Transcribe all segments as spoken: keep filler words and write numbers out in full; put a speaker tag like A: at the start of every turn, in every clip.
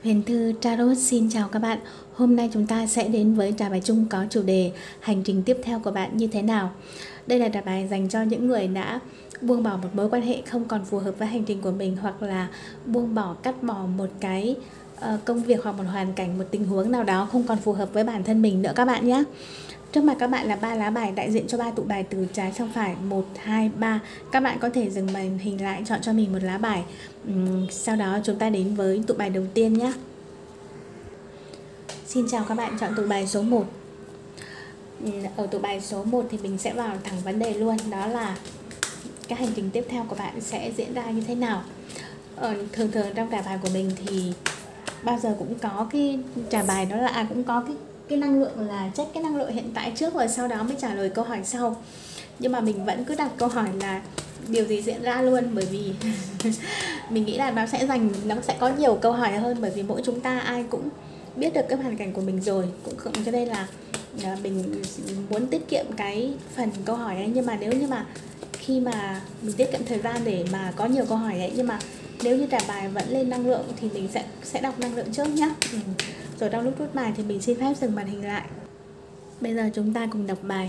A: Huyền Thư Tarot xin chào các bạn. Hôm nay chúng ta sẽ đến với trà bài chung có chủ đề hành trình tiếp theo của bạn như thế nào. Đây là trà bài dành cho những người đã buông bỏ một mối quan hệ không còn phù hợp với hành trình của mình, hoặc là buông bỏ, cắt bỏ một cái uh, công việc hoặc một hoàn cảnh, một tình huống nào đó không còn phù hợp với bản thân mình nữa các bạn nhé. Trước mặt các bạn là ba lá bài đại diện cho ba tụ bài từ trái sang phải, một, hai, ba. Các bạn có thể dừng màn hình lại, chọn cho mình một lá bài. uhm, Sau đó chúng ta đến với tụ bài đầu tiên nhé. Xin chào các bạn, chọn tụ bài số một. Ở tụ bài số một thì mình sẽ vào thẳng vấn đề luôn. Đó là cái hành trình tiếp theo của bạn sẽ diễn ra như thế nào. Ở thường thường trong trà bài của mình thì bao giờ cũng có cái trà bài đó là à, cũng có cái cái năng lượng là check cái năng lượng hiện tại trước, rồi sau đó mới trả lời câu hỏi sau. Nhưng mà mình vẫn cứ đặt câu hỏi là điều gì diễn ra luôn, bởi vì mình nghĩ là nó sẽ dành nó sẽ có nhiều câu hỏi hơn, bởi vì mỗi chúng ta ai cũng biết được cái hoàn cảnh của mình rồi, cũng không, cho nên là mình muốn tiết kiệm cái phần câu hỏi ấy. Nhưng mà nếu như mà khi mà mình tiết kiệm thời gian để mà có nhiều câu hỏi ấy, nhưng mà nếu như trả bài vẫn lên năng lượng thì mình sẽ sẽ đọc năng lượng trước nhé. ừ. Rồi trong lúc rút bài thì mình xin phép dừng màn hình lại. Bây giờ chúng ta cùng đọc bài.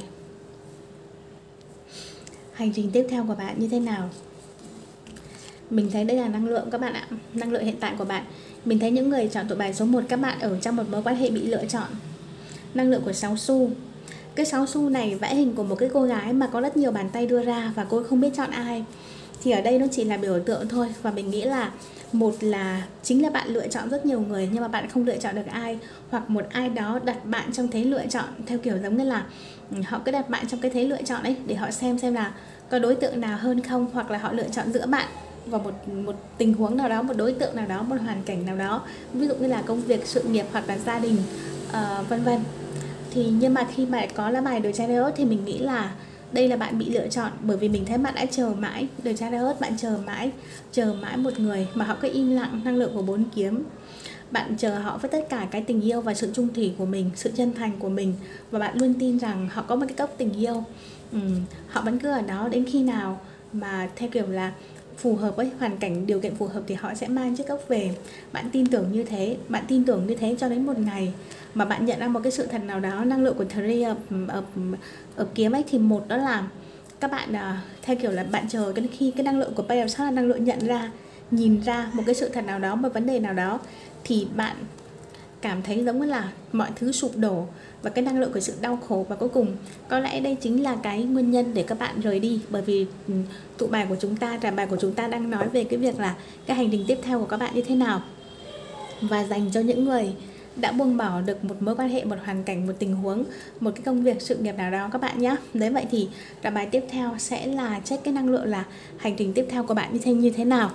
A: Hành trình tiếp theo của bạn như thế nào? Mình thấy đây là năng lượng các bạn ạ. Năng lượng hiện tại của bạn. Mình thấy những người chọn tụ bài số một, các bạn ở trong một mối quan hệ bị lựa chọn. Năng lượng của sáu xu. Cái sáu xu này vẽ hình của một cái cô gái mà có rất nhiều bàn tay đưa ra và cô không biết chọn ai. Thì ở đây nó chỉ là biểu tượng thôi. Và mình nghĩ là một là chính là bạn lựa chọn rất nhiều người nhưng mà bạn không lựa chọn được ai, hoặc một ai đó đặt bạn trong thế lựa chọn, theo kiểu giống như là họ cứ đặt bạn trong cái thế lựa chọn ấy để họ xem xem là có đối tượng nào hơn không, hoặc là họ lựa chọn giữa bạn và một một tình huống nào đó, một đối tượng nào đó, một hoàn cảnh nào đó, ví dụ như là công việc, sự nghiệp hoặc là gia đình, uh, vân vân. Thì nhưng mà khi mà có lá bài The Chariot thì mình nghĩ là đây là bạn bị lựa chọn, bởi vì mình thấy bạn đã chờ mãi. The Chariot, bạn chờ mãi, chờ mãi một người mà họ cứ im lặng. Năng lượng của bốn kiếm, bạn chờ họ với tất cả cái tình yêu và sự trung thủy của mình, sự chân thành của mình, và bạn luôn tin rằng họ có một cái cốc tình yêu. ừ, Họ vẫn cứ ở đó đến khi nào mà theo kiểu là phù hợp với hoàn cảnh, điều kiện phù hợp thì họ sẽ mang chiếc cốc về. Bạn tin tưởng như thế, bạn tin tưởng như thế cho đến một ngày mà bạn nhận ra một cái sự thật nào đó. Năng lượng của Three ở, ở, ở kiếm ấy thì một đó là các bạn uh, theo kiểu là bạn chờ cái khi cái năng lượng của Page of Swords là năng lượng nhận ra, nhìn ra một cái sự thật nào đó, một vấn đề nào đó, thì bạn cảm thấy giống như là mọi thứ sụp đổ và cái năng lượng của sự đau khổ, và cuối cùng có lẽ đây chính là cái nguyên nhân để các bạn rời đi. Bởi vì tụ bài của chúng ta, trà bài của chúng ta đang nói về cái việc là cái hành trình tiếp theo của các bạn như thế nào, và dành cho những người đã buông bỏ được một mối quan hệ, một hoàn cảnh, một tình huống, một cái công việc, sự nghiệp nào đó các bạn nhé. Đấy, vậy thì trà bài tiếp theo sẽ là check cái năng lượng là hành trình tiếp theo của bạn như thế như thế nào.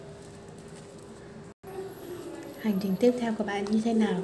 A: Hành trình tiếp theo của bạn như thế nào?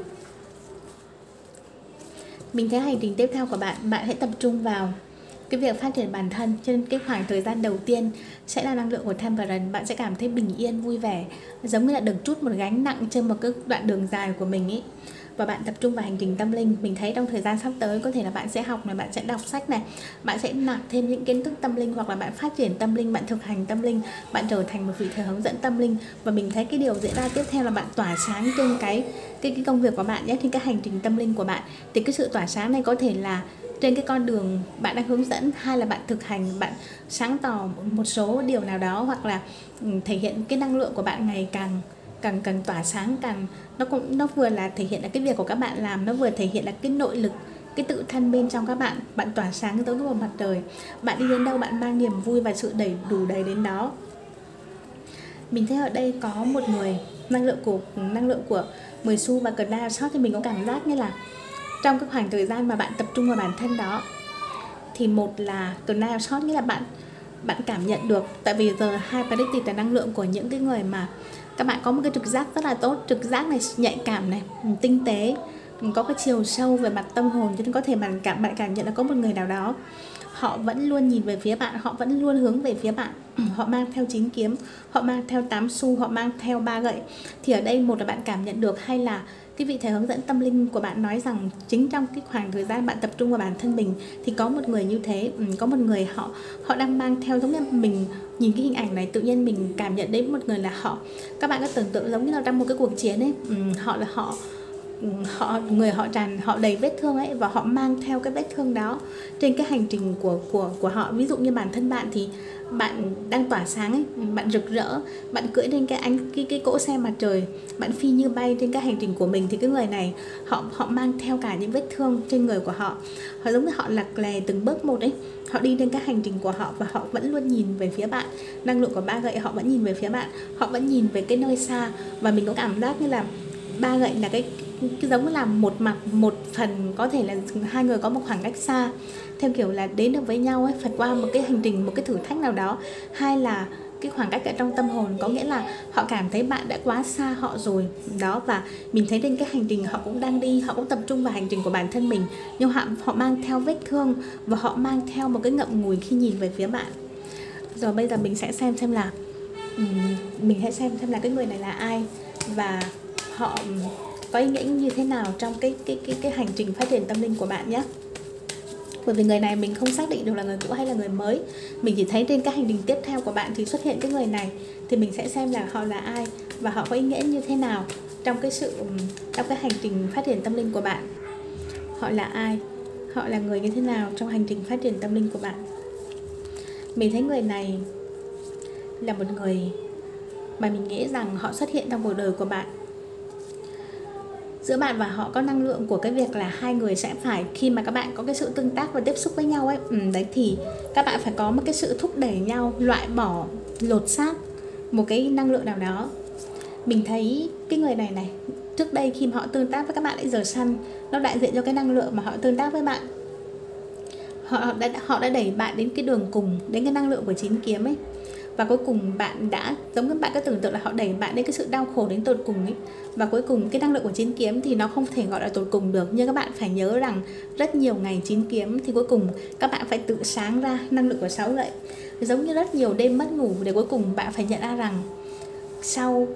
A: Mình thấy hành trình tiếp theo của bạn, bạn hãy tập trung vào cái việc phát triển bản thân. Trên cái khoảng thời gian đầu tiên sẽ là năng lượng của Temperance. Bạn sẽ cảm thấy bình yên, vui vẻ, giống như là được trút một gánh nặng trên một cái đoạn đường dài của mình ấy. Và bạn tập trung vào hành trình tâm linh. Mình thấy trong thời gian sắp tới có thể là bạn sẽ học này, bạn sẽ đọc sách này, bạn sẽ nạp thêm những kiến thức tâm linh, hoặc là bạn phát triển tâm linh, bạn thực hành tâm linh, bạn trở thành một vị thầy hướng dẫn tâm linh. Và mình thấy cái điều diễn ra tiếp theo là bạn tỏa sáng trên cái cái, cái công việc của bạn nhé, trên cái hành trình tâm linh của bạn. Thì cái sự tỏa sáng này có thể là trên cái con đường bạn đang hướng dẫn, hay là bạn thực hành, bạn sáng tỏ một số điều nào đó, hoặc là thể hiện cái năng lượng của bạn ngày càng càng càng tỏa sáng, càng nó cũng nó vừa là thể hiện là cái việc của các bạn làm, nó vừa thể hiện là cái nội lực, cái tự thân bên trong các bạn. Bạn tỏa sáng tới một mặt trời, bạn đi đến đâu bạn mang niềm vui và sự đầy đủ đầy đến đó. Mình thấy ở đây có một người năng lượng của năng lượng của mười xu và Knight of Swords, thì mình có cảm giác như là trong cái khoảng thời gian mà bạn tập trung vào bản thân đó, thì một là Knight of Swords, nghĩa là bạn bạn cảm nhận được, tại vì giờ hai predictive là năng lượng của những cái người mà các bạn có một cái trực giác rất là tốt, trực giác này, nhạy cảm này, tinh tế, có cái chiều sâu về mặt tâm hồn, cho nên có thể bạn cảm bạn cảm nhận là có một người nào đó họ vẫn luôn nhìn về phía bạn, họ vẫn luôn hướng về phía bạn. Họ mang theo chín kiếm, họ mang theo tám xu, họ mang theo ba gậy. Thì ở đây một là bạn cảm nhận được, hay là cái vị thầy hướng dẫn tâm linh của bạn nói rằng chính trong cái khoảng thời gian bạn tập trung vào bản thân mình thì có một người như thế, có một người họ họ đang mang theo, giống như mình nhìn cái hình ảnh này tự nhiên mình cảm nhận đến một người là họ, các bạn có tưởng tượng giống như là trong một cái cuộc chiến ấy, họ là họ họ người họ tràn họ đầy vết thương ấy, và họ mang theo cái vết thương đó trên cái hành trình của của của họ. Ví dụ như bản thân bạn thì bạn đang tỏa sáng ấy, bạn rực rỡ, bạn cưỡi trên cái ánh cái cái cỗ xe mặt trời, bạn phi như bay trên cái hành trình của mình, thì cái người này họ họ mang theo cả những vết thương trên người của họ. Họ giống như họ lạc lè từng bước một ấy, họ đi trên cái hành trình của họ và họ vẫn luôn nhìn về phía bạn. Năng lượng của ba gậy họ vẫn nhìn về phía bạn, họ vẫn nhìn về cái nơi xa, và mình có cảm giác như là ba gậy là cái cái giống là một mặt một phần, có thể là hai người có một khoảng cách xa, theo kiểu là đến được với nhau ấy, vượt qua một cái hành trình, một cái thử thách nào đó. Hai là cái khoảng cách ở trong tâm hồn, có nghĩa là họ cảm thấy bạn đã quá xa họ rồi đó, và mình thấy trên cái hành trình họ cũng đang đi, họ cũng tập trung vào hành trình của bản thân mình, nhưng họ, họ mang theo vết thương và họ mang theo một cái ngậm ngùi khi nhìn về phía bạn. Rồi bây giờ mình sẽ xem xem là mình hãy xem xem là cái người này là ai và họ có ý nghĩa như thế nào trong cái cái cái cái hành trình phát triển tâm linh của bạn nhé. Bởi vì người này mình không xác định được là người cũ hay là người mới, mình chỉ thấy trên các hành trình tiếp theo của bạn thì xuất hiện cái người này, thì mình sẽ xem là họ là ai và họ có ý nghĩa như thế nào trong cái sự trong cái hành trình phát triển tâm linh của bạn. Họ là ai, họ là người như thế nào trong hành trình phát triển tâm linh của bạn. Mình thấy người này là một người mà mình nghĩ rằng họ xuất hiện trong cuộc đời của bạn. Giữa bạn và họ có năng lượng của cái việc là hai người sẽ phải, khi mà các bạn có cái sự tương tác và tiếp xúc với nhau ấy, ừ, đấy thì các bạn phải có một cái sự thúc đẩy nhau, loại bỏ, lột xác một cái năng lượng nào đó. Mình thấy cái người này này, trước đây khi mà họ tương tác với các bạn ấy giờ săn, nó đại diện cho cái năng lượng mà họ tương tác với bạn. Họ đã, họ đã đẩy bạn đến cái đường cùng, đến cái năng lượng của chín kiếm ấy. Và cuối cùng bạn đã, giống như bạn có tưởng tượng là họ đẩy bạn đến cái sự đau khổ đến tột cùng ấy. Và cuối cùng cái năng lượng của chín kiếm thì nó không thể gọi là tột cùng được. Nhưng các bạn phải nhớ rằng rất nhiều ngày chín kiếm thì cuối cùng các bạn phải tự sáng ra năng lượng của sáu gậy. Giống như rất nhiều đêm mất ngủ để cuối cùng bạn phải nhận ra rằng sau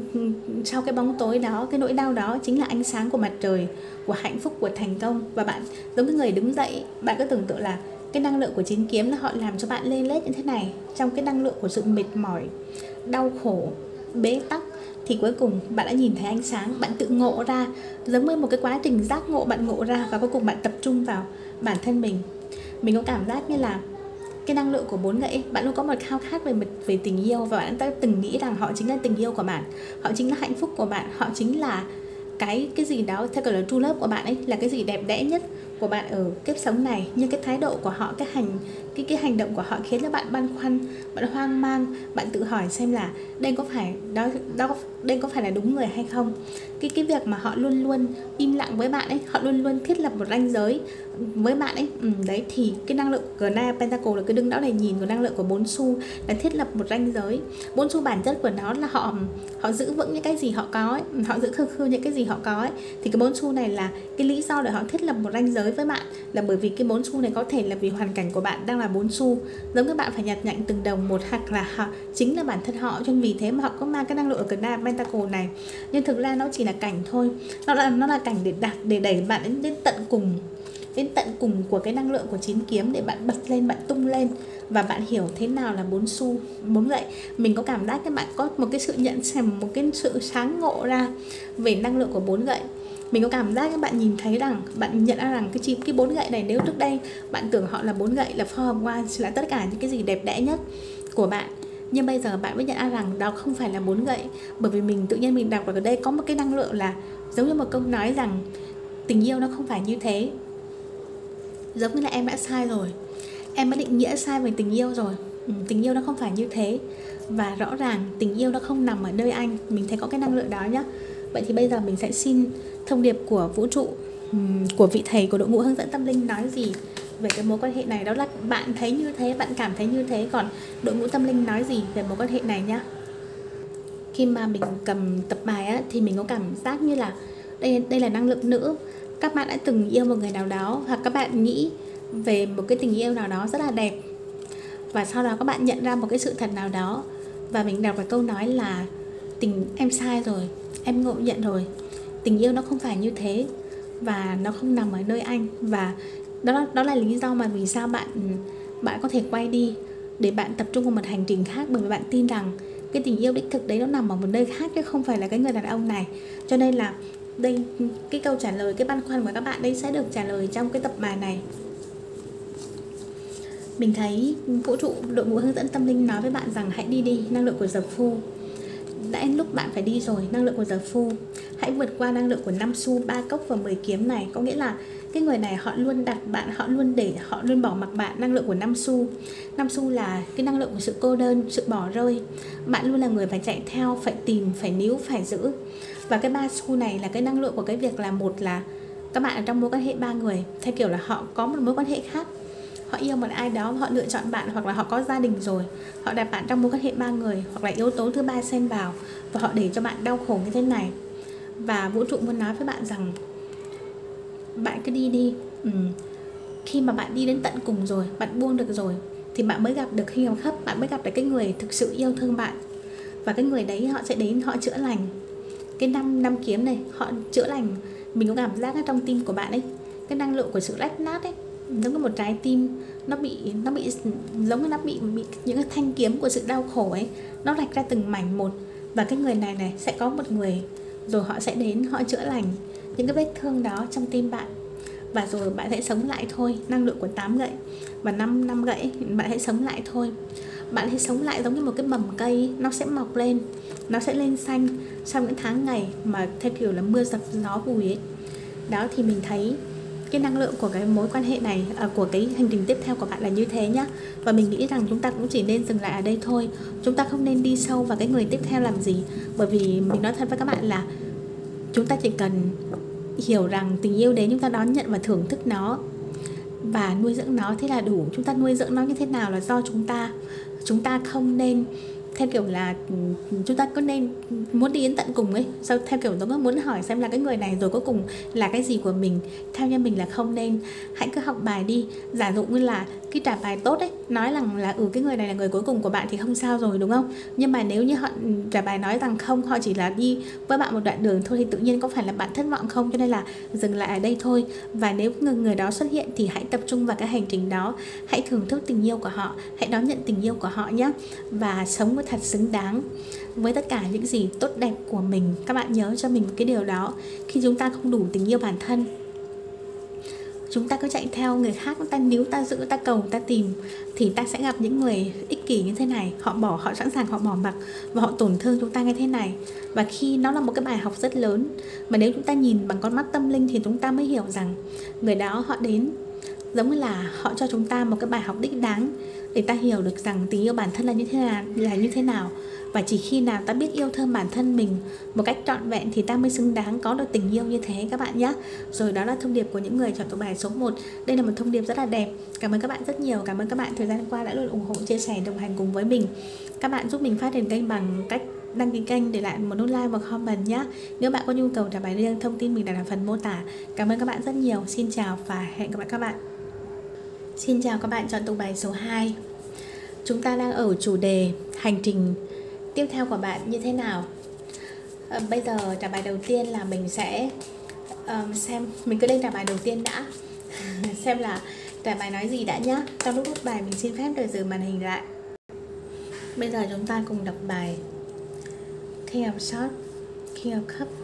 A: sau cái bóng tối đó, cái nỗi đau đó chính là ánh sáng của mặt trời, của hạnh phúc, của thành công. Và bạn giống như người đứng dậy, bạn có tưởng tượng là cái năng lượng của chín kiếm là họ làm cho bạn lên lết như thế này. Trong cái năng lượng của sự mệt mỏi, đau khổ, bế tắc, thì cuối cùng bạn đã nhìn thấy ánh sáng, bạn tự ngộ ra, giống như một cái quá trình giác ngộ, bạn ngộ ra và cuối cùng bạn tập trung vào bản thân mình. Mình có cảm giác như là cái năng lượng của bốn gậy, bạn luôn có một khao khát về về tình yêu, và bạn đã từng nghĩ rằng họ chính là tình yêu của bạn, họ chính là hạnh phúc của bạn, họ chính là cái cái gì đó theo kiểu là true love của bạn ấy, là cái gì đẹp đẽ nhất của bạn ở kiếp sống này. Nhưng cái thái độ của họ, cái hành cái cái hành động của họ khiến cho bạn băn khoăn, bạn hoang mang, bạn tự hỏi xem là đây có phải đó đó đây có phải là đúng người hay không. Cái cái việc mà họ luôn luôn im lặng với bạn ấy, họ luôn luôn thiết lập một ranh giới với bạn ấy. Ừ, đấy thì cái năng lượng của Nine Pentacle là cái đương đảo này nhìn của năng lượng của bốn xu là thiết lập một ranh giới. Bốn xu bản chất của nó là họ họ giữ vững những cái gì họ có ấy, họ giữ khư khư những cái gì họ có ấy. Thì cái bốn xu này là cái lý do để họ thiết lập một ranh giới với bạn, là bởi vì cái bốn xu này có thể là vì hoàn cảnh của bạn đang là bốn xu, giống như bạn phải nhặt nhạnh từng đồng một, hoặc là họ chính là bản thân họ, cho nên vì thế mà họ có mang cái năng lượng ở cái Nine Pentacle này. Nhưng thực ra nó chỉ là cảnh thôi, nó là nó là cảnh để đặt để đẩy bạn đến, đến tận cùng, đến tận cùng của cái năng lượng của chín kiếm, để bạn bật lên, bạn tung lên và bạn hiểu thế nào là bốn xu, bốn gậy. Mình có cảm giác các bạn có một cái sự nhận xem, một cái sự sáng ngộ ra về năng lượng của bốn gậy. Mình có cảm giác các bạn nhìn thấy rằng, bạn nhận ra rằng cái chi cái bốn gậy này, nếu trước đây bạn tưởng họ là bốn gậy, là Four of Wands, là tất cả những cái gì đẹp đẽ nhất của bạn, nhưng bây giờ bạn mới nhận ra rằng đó không phải là bốn gậy. Bởi vì mình tự nhiên mình đọc ở đây có một cái năng lượng là giống như một câu nói rằng tình yêu nó không phải như thế. Giống như là em đã sai rồi, em đã định nghĩa sai về tình yêu rồi. ừ, Tình yêu nó không phải như thế. Và rõ ràng tình yêu nó không nằm ở nơi anh. Mình thấy có cái năng lượng đó nhá. Vậy thì bây giờ mình sẽ xin thông điệp của vũ trụ, của vị thầy của đội ngũ hướng dẫn tâm linh nói gì về cái mối quan hệ này. Đó là bạn thấy như thế, bạn cảm thấy như thế, còn đội ngũ tâm linh nói gì về mối quan hệ này nhá. Khi mà mình cầm tập bài á, thì mình có cảm giác như là đây, đây là năng lượng nữ. Các bạn đã từng yêu một người nào đó, hoặc các bạn nghĩ về một cái tình yêu nào đó rất là đẹp. Và sau đó các bạn nhận ra một cái sự thật nào đó, và mình đọc cái câu nói là tình em sai rồi, em ngộ nhận rồi, tình yêu nó không phải như thế, và nó không nằm ở nơi anh. Và đó đó là lý do mà vì sao bạn bạn có thể quay đi để bạn tập trung vào một hành trình khác, bởi vì bạn tin rằng cái tình yêu đích thực đấy nó nằm ở một nơi khác chứ không phải là cái người đàn ông này. Cho nên là đây, cái câu trả lời, cái băn khoăn của các bạn đây sẽ được trả lời trong cái tập bài này. Mình thấy vũ trụ, đội ngũ hướng dẫn tâm linh nói với bạn rằng hãy đi đi, năng lượng của giờ phu. Đã đến lúc bạn phải đi rồi, năng lượng của giờ phu. Hãy vượt qua năng lượng của năm xu, ba cốc và mười kiếm này. Có nghĩa là cái người này họ luôn đặt bạn, họ luôn để, họ luôn bỏ mặc bạn. Năng lượng của năm xu. Năm xu là cái năng lượng của sự cô đơn, sự bỏ rơi. Bạn luôn là người phải chạy theo, phải tìm, phải níu, phải giữ. Và cái ba xu này là cái năng lượng của cái việc là, một là các bạn ở trong mối quan hệ ba người, theo kiểu là họ có một mối quan hệ khác, họ yêu một ai đó, họ lựa chọn bạn, hoặc là họ có gia đình rồi, họ đặt bạn trong mối quan hệ ba người, hoặc là yếu tố thứ ba xen vào và họ để cho bạn đau khổ như thế này. Và vũ trụ muốn nói với bạn rằng bạn cứ đi đi. ừ. Khi mà bạn đi đến tận cùng rồi, bạn buông được rồi, thì bạn mới gặp được khi gặp khắp, bạn mới gặp được cái người thực sự yêu thương bạn. Và cái người đấy họ sẽ đến, họ chữa lành. Cái năm năm kiếm này, họ chữa lành. Mình có cảm giác ở trong tim của bạn ấy, cái năng lượng của sự rách nát ấy, giống như một trái tim nó bị nó bị giống như nó bị, bị những cái thanh kiếm của sự đau khổ ấy, nó rạch ra từng mảnh một. Và cái người này này sẽ có một người, rồi họ sẽ đến, họ chữa lành những cái vết thương đó trong tim bạn. Và rồi bạn sẽ sống lại thôi. Năng lượng của tám gậy và năm năm gậy, bạn hãy sống lại thôi. Bạn hãy sống lại giống như một cái mầm cây, nó sẽ mọc lên, nó sẽ lên xanh sau những tháng ngày mà theo kiểu là mưa dập gió vùi ấy. Đó, thì mình thấy cái năng lượng của cái mối quan hệ này, à, của cái hành trình tiếp theo của bạn là như thế nhá. Và mình nghĩ rằng chúng ta cũng chỉ nên dừng lại ở đây thôi. Chúng ta không nên đi sâu vào cái người tiếp theo làm gì. Bởi vì mình nói thật với các bạn là chúng ta chỉ cần hiểu rằng tình yêu đến, chúng ta đón nhận và thưởng thức nó và nuôi dưỡng nó, thế là đủ. Chúng ta nuôi dưỡng nó như thế nào là do chúng ta. Chúng ta không nên theo kiểu là chúng ta có nên muốn đi đến tận cùng ấy, sao theo kiểu tôi có muốn hỏi xem là cái người này rồi cuối cùng là cái gì của mình. Theo như mình là không nên. Hãy cứ học bài đi. Giả dụ như là cái trả bài tốt ấy, nói rằng là ừ cái người này là người cuối cùng của bạn thì không sao rồi, đúng không? Nhưng mà nếu như họ trả bài nói rằng không, họ chỉ là đi với bạn một đoạn đường thôi, thì tự nhiên có phải là bạn thất vọng không? Cho nên là dừng lại ở đây thôi. Và nếu người, người đó xuất hiện thì hãy tập trung vào cái hành trình đó. Hãy thưởng thức tình yêu của họ, hãy đón nhận tình yêu của họ nhé. Và sống với thật xứng đáng với tất cả những gì tốt đẹp của mình. Các bạn nhớ cho mình cái điều đó. Khi chúng ta không đủ tình yêu bản thân, chúng ta cứ chạy theo người khác, ta níu, ta giữ, ta cầu, ta tìm, thì ta sẽ gặp những người ích kỷ như thế này. Họ bỏ, họ sẵn sàng họ bỏ mặc và họ tổn thương chúng ta như thế này. Và khi nó là một cái bài học rất lớn, mà nếu chúng ta nhìn bằng con mắt tâm linh thì chúng ta mới hiểu rằng người đó họ đến giống như là họ cho chúng ta một cái bài học đích đáng để ta hiểu được rằng tình yêu bản thân là như thế nào, là như thế nào. Và chỉ khi nào ta biết yêu thương bản thân mình một cách trọn vẹn thì ta mới xứng đáng có được tình yêu như thế các bạn nhé. Rồi đó là thông điệp của những người chọn tụ bài số một. Đây là một thông điệp rất là đẹp. Cảm ơn các bạn rất nhiều. Cảm ơn các bạn thời gian qua đã luôn ủng hộ, chia sẻ, đồng hành cùng với mình. Các bạn giúp mình phát triển kênh bằng cách đăng ký kênh, để lại một nút like và comment nhé. Nếu bạn có nhu cầu trả bài riêng, thông tin mình đặt ở phần mô tả. Cảm ơn các bạn rất nhiều. Xin chào và hẹn gặp lại các bạn. Xin chào các bạn chọn tụ bài số hai. Chúng ta đang ở chủ đề hành trình tiếp theo của bạn như thế nào. à, Bây giờ trả bài đầu tiên là mình sẽ um, xem, mình cứ lên trả bài đầu tiên đã xem là trả bài nói gì đã nhá. Trong lúc rút bài mình xin phép được dừng màn hình lại. Bây giờ chúng ta cùng đọc bài King of Swords, King of Cups.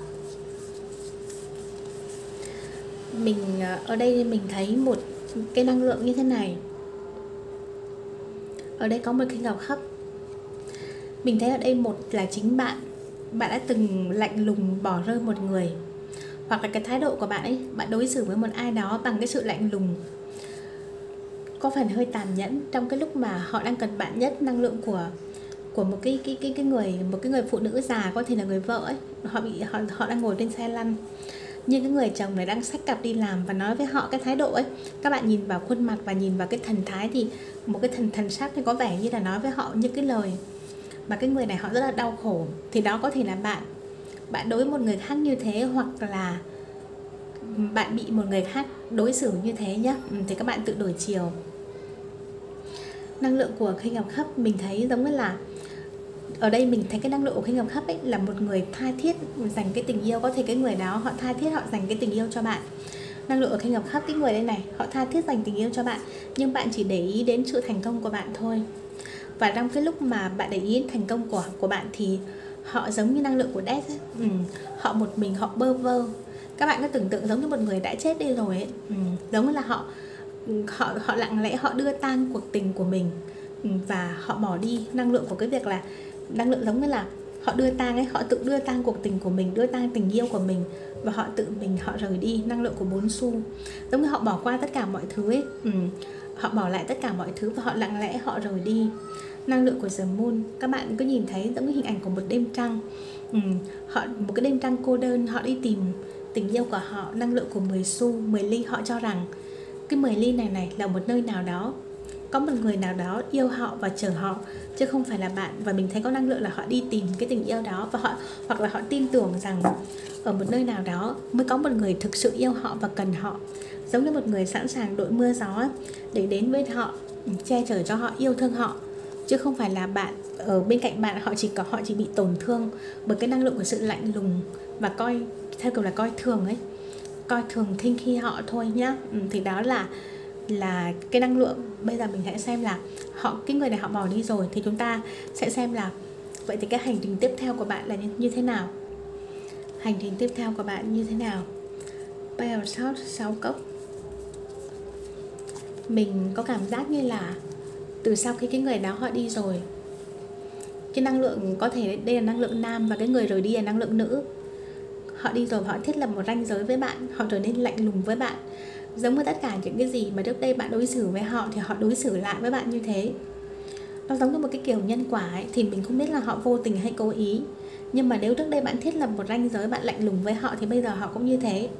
A: Mình ở đây mình thấy một cái năng lượng như thế này. Ở đây có một King of Cups. Mình thấy ở đây một là chính bạn. Bạn đã từng lạnh lùng bỏ rơi một người, hoặc là cái thái độ của bạn ấy, bạn đối xử với một ai đó bằng cái sự lạnh lùng, có phần hơi tàn nhẫn trong cái lúc mà họ đang cần bạn nhất. Năng lượng của của một cái cái cái cái người một cái người phụ nữ già, có thể là người vợ ấy, họ bị họ họ đang ngồi trên xe lăn, nhưng cái người chồng này đang xách cặp đi làm và nói với họ cái thái độ ấy. Các bạn nhìn vào khuôn mặt và nhìn vào cái thần thái thì một cái thần thần sắc thì có vẻ như là nói với họ những cái lời mà cái người này họ rất là đau khổ. Thì đó có thể là bạn bạn đối với một người khác như thế, hoặc là bạn bị một người khác đối xử như thế nhá, thì các bạn tự đổi chiều. Năng lượng của King of Cups mình thấy giống như là ở đây mình thấy cái năng lượng của King of Cups ấy là một người tha thiết dành cái tình yêu. Có thể cái người đó họ tha thiết họ dành cái tình yêu cho bạn. Năng lượng ở King of Cups, cái người đây này họ tha thiết dành tình yêu cho bạn, nhưng bạn chỉ để ý đến sự thành công của bạn thôi. Và trong cái lúc mà bạn để ý đến thành công của của bạn thì họ giống như năng lượng của Death ấy. Ừ. Họ một mình họ bơ vơ. Các bạn có tưởng tượng giống như một người đã chết đi rồi ấy. Ừ. Giống như là họ họ họ lặng lẽ họ đưa tang cuộc tình của mình, ừ, và họ bỏ đi. Năng lượng của cái việc là năng lượng giống như là họ đưa tang ấy, họ tự đưa tang cuộc tình của mình, đưa tang tình yêu của mình, và họ tự mình họ rời đi. Năng lượng của bốn xu giống như họ bỏ qua tất cả mọi thứ ấy. Ừ. Họ bỏ lại tất cả mọi thứ và họ lặng lẽ họ rời đi. Năng lượng của The Moon, các bạn cứ nhìn thấy giống như hình ảnh của một đêm trăng. Ừ. Họ một cái đêm trăng cô đơn, họ đi tìm tình yêu của họ. Năng lượng của mười xu, mười ly, họ cho rằng cái mười ly này này là một nơi nào đó, có một người nào đó yêu họ và chờ họ, chứ không phải là bạn. Và mình thấy có năng lượng là họ đi tìm cái tình yêu đó, và họ hoặc là họ tin tưởng rằng ở một nơi nào đó mới có một người thực sự yêu họ và cần họ, giống như một người sẵn sàng đội mưa gió để đến với họ, che chở cho họ, yêu thương họ, chứ không phải là bạn ở bên cạnh bạn họ chỉ có họ chỉ bị tổn thương bởi cái năng lượng của sự lạnh lùng và coi theo kiểu là coi thường ấy, coi thường khinh khi họ thôi nhá. Ừ, thì đó là là cái năng lượng. Bây giờ mình hãy xem là họ cái người này họ bỏ đi rồi, thì chúng ta sẽ xem là vậy thì cái hành trình tiếp theo của bạn là như, như thế nào. Hành trình tiếp theo của bạn như thế nào? Page of Swords, sáu cốc. Mình có cảm giác như là từ sau khi cái người đó họ đi rồi, cái năng lượng có thể đây là năng lượng nam và cái người rời đi là năng lượng nữ. Họ đi rồi, họ thiết lập một ranh giới với bạn, họ trở nên lạnh lùng với bạn. Giống như tất cả những cái gì mà trước đây bạn đối xử với họ thì họ đối xử lại với bạn như thế. Nó giống như một cái kiểu nhân quả ấy, thì mình không biết là họ vô tình hay cố ý. Nhưng mà nếu trước đây bạn thiết lập một ranh giới, bạn lạnh lùng với họ, thì bây giờ họ cũng như thế.